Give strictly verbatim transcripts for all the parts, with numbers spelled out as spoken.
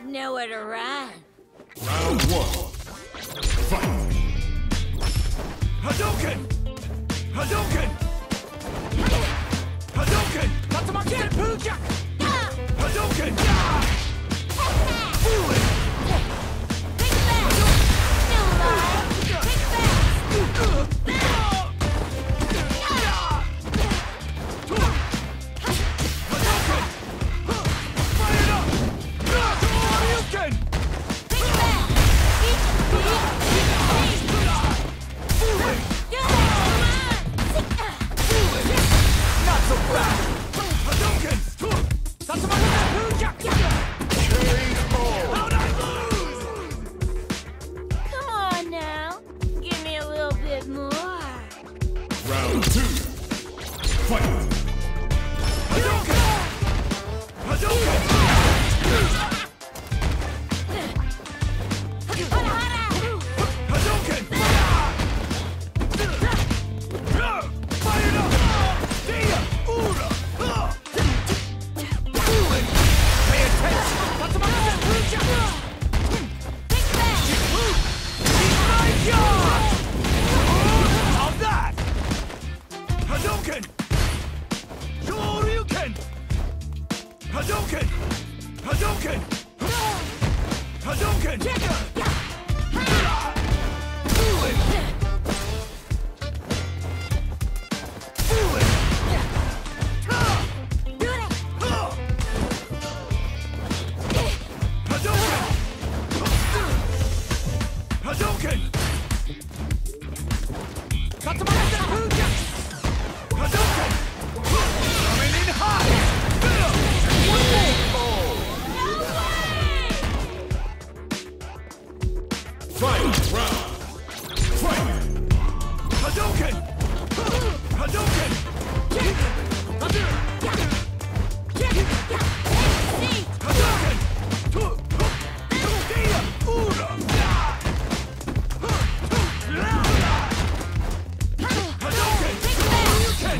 Nowhere to run. Round one. Fight! Hadouken! Hadouken! Hadouken! Tatsumaki Senpuja! Hadouken! Fool it! Take back! Still alive! Take back! Hadouken! Fire it up! Hadouken! Take back! Eat the Fool it! Not so fast! Hadouken! Tatsumaki Senpuja! How'd I lose? Come on now. Give me a little bit more. Round two. Fight! Hadouken! Hadouken! Hadouken! Fire it up! Dia! Ura! Fool it! Pay attention! Tatsumaki Senpuja! Take back! Eat my yacht! How's that? Hadouken! Shoryuken! Hadouken! Hadouken! Hadouken! Fool it! Fool it! Do it! Hadouken! Hadouken! Tatsumaki Senpuja! Hadouken! Coming in hot! Fight! Round! Fight! Hadouken! Hadouken! Hadouken! Dia! Ura! Hadouken! Hadouken!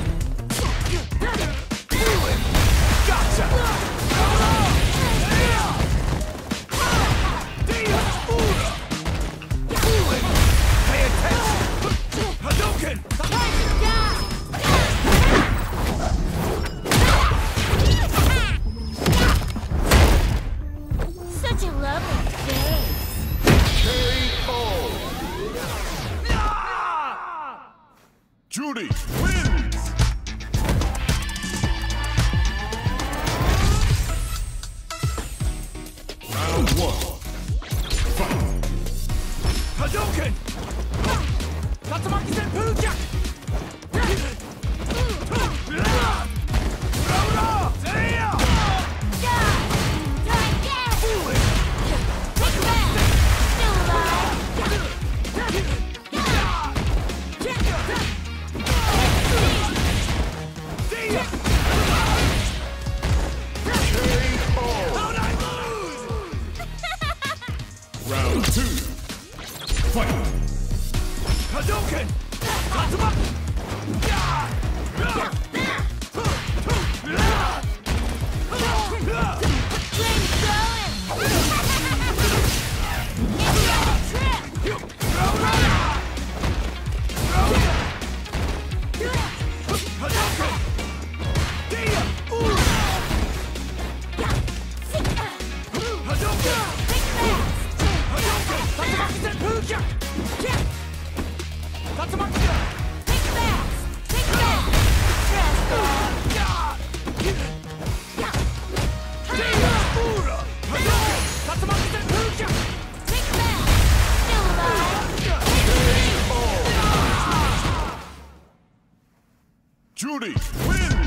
Fool it! Gotcha! Dia! Ura! Fool it! Pay attention! Hadouken! Such a lovely face. K O! Judy wins! Round one. Fight! Hadouken! Tatsumaki Senpuja! Rora! Dia! Fool it! Take back! Still alive! Dia! How'd I lose? Round two. Fight! Hadouken! Tatsumaki! Flame's going! It's your trip! Hadouken! Dia! Ura! Hadouken! Take back! Hadouken! Tatsumaki Senpuja! Tatsumaki! Take back! Take back! Trust God! Dia! Ura! Hadouken! Tatsumaki Senpuja! Take back! Still alive! Judy wins!